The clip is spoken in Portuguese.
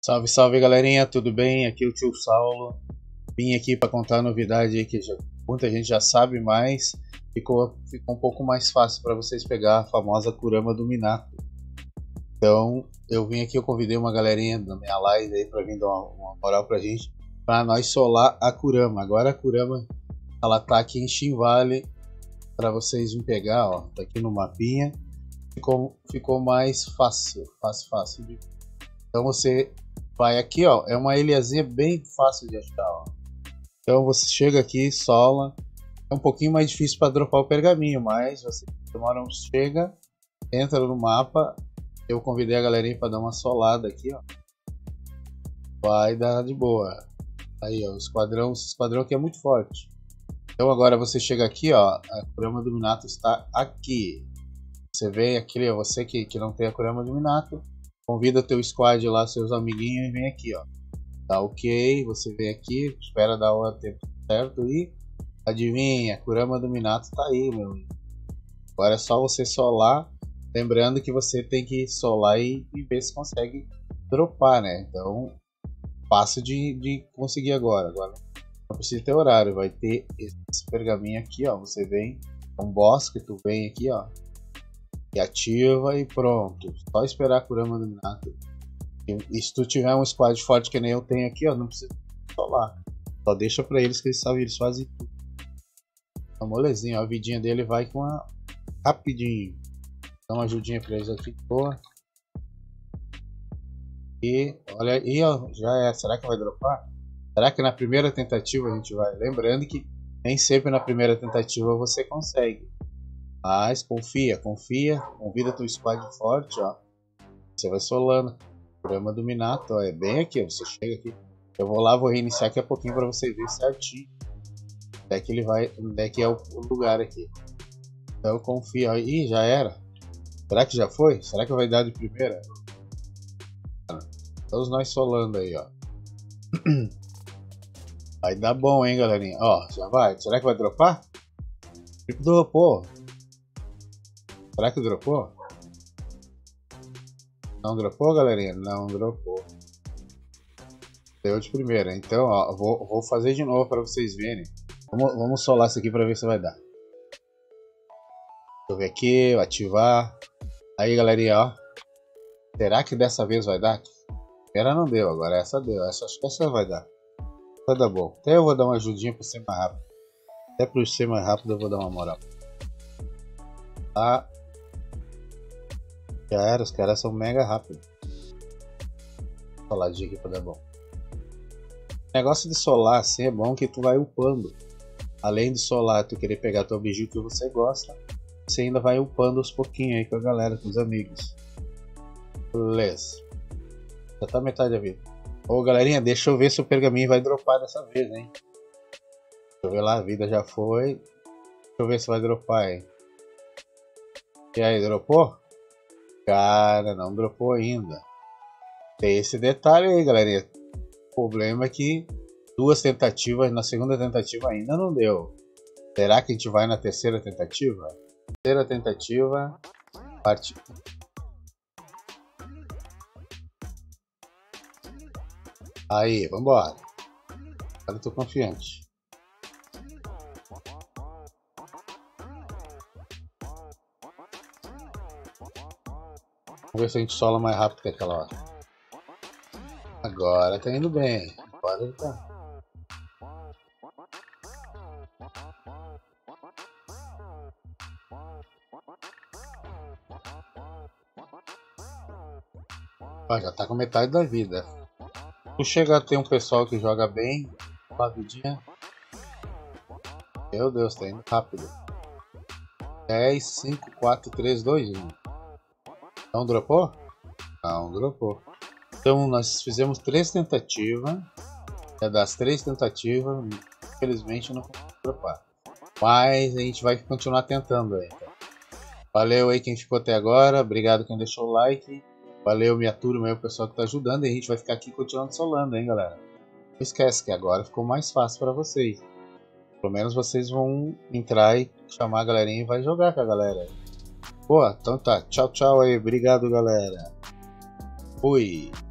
Salve, salve galerinha, tudo bem? Aqui é o tio Saulo. Vim aqui para contar a novidade aí que muita gente já sabe, mas ficou um pouco mais fácil para vocês pegar a famosa Kurama do Minato. Então eu vim aqui, eu convidei uma galerinha da minha live aí para vir dar uma moral pra gente, para nós solar a Kurama. Agora a Kurama ela tá aqui em Shin Valley para vocês virem pegar, ó, tá aqui no mapinha. Ficou mais fácil. Então você vai aqui, ó, é uma ilhazinha bem fácil de achar, ó. Então você chega aqui, sola, é um pouquinho mais difícil para dropar o pergaminho, mas você demora chega, entra no mapa. Eu convidei a galerinha para dar uma solada aqui, ó. Vai dar de boa. Aí, ó, esse esquadrão aqui é muito forte. Então agora você chega aqui, ó, a Kurama do Minato está aqui. Você vem aqui, ó, você que não tem a Kurama do Minato, convida teu squad lá, seus amiguinhos, e vem aqui, ó. Tá ok, você vem aqui, espera dar o tempo certo e adivinha, a Kurama do Minato tá aí, meu amigo. Agora é só você solar, lembrando que você tem que solar e ver se consegue dropar, né? Então, fácil de conseguir agora não precisa ter horário, vai ter esse pergaminho aqui, ó. Você vem, um boss que tu vem aqui, ó. E ativa e pronto. Só esperar a Kurama do Minato. E se tu tiver um squad forte que nem eu tenho aqui, ó, não precisa solar. Só deixa pra eles que eles sabem, eles fazem tudo. Então, molezinha, ó, a vidinha dele vai com a rapidinho. Dá uma ajudinha pra eles aqui, boa. E olha aí, ó, já é. Será que vai dropar? Será que na primeira tentativa a gente vai? Lembrando que nem sempre na primeira tentativa você consegue. Mas confia, convida teu squad forte, ó. Você vai solando. Kurama do Minato, ó, é bem aqui, ó. Você chega aqui. Eu vou lá, vou reiniciar daqui a pouquinho para você ver certinho. Onde é que ele vai, onde é que é o lugar aqui. Então confia, ó. Ih, já era. Será que já foi? Será que vai dar de primeira? Todos nós solando aí, ó. Vai dar bom, hein, galerinha. Ó, já vai. Será que vai dropar? Dropou. Será que dropou? Não dropou, galerinha? Não dropou. Deu de primeira. Então, ó, vou fazer de novo para vocês verem. Vamos solar isso aqui para ver se vai dar. Deixa eu ver aqui, ativar. Aí, galerinha, ó. Será que dessa vez vai dar? Primeira não deu, agora essa deu. Acho que essa vai dar. Vai dar bom. Até eu vou dar uma ajudinha para ser mais rápido. Até para ser mais rápido eu vou dar uma moral. Tá. Já era, os caras são mega rápidos. Soladinho aqui pra dar bom. O negócio de solar assim é bom que tu vai upando. Além de solar, tu querer pegar teu objeto que você gosta, você ainda vai upando aos pouquinhos aí com a galera, com os amigos. Beleza. Já tá metade da vida. Ô galerinha, deixa eu ver se o pergaminho vai dropar dessa vez, hein. Deixa eu ver lá, a vida já foi. Deixa eu ver se vai dropar, hein. E aí, dropou? Cara, não dropou ainda. Tem esse detalhe aí, galerinha. O problema é que duas tentativas, na segunda tentativa ainda não deu. Será que a gente vai na terceira tentativa? Terceira tentativa, parte. Aí, vambora. Agora eu tô confiante. Vamos ver se a gente sola mais rápido que aquela hora. Agora tá indo bem. Agora ele tá. Ó, já tá com metade da vida. Tu chega a ter um pessoal que joga bem, uma vidinha. Meu Deus, tá indo rápido. 10, 5, 4, 3, 2, 1. Não dropou? Não dropou. Então nós fizemos 3 tentativas. Das 3 tentativas, infelizmente não conseguimos dropar. Mas a gente vai continuar tentando aí. Então. Valeu aí quem ficou até agora. Obrigado quem deixou o like. Valeu minha turma aí, o pessoal que tá ajudando. E a gente vai ficar aqui continuando solando, hein, galera. Não esquece que agora ficou mais fácil para vocês. Pelo menos vocês vão entrar e chamar a galerinha e vai jogar com a galera. Boa, então tá. Tchau, tchau aí. Obrigado, galera. Fui.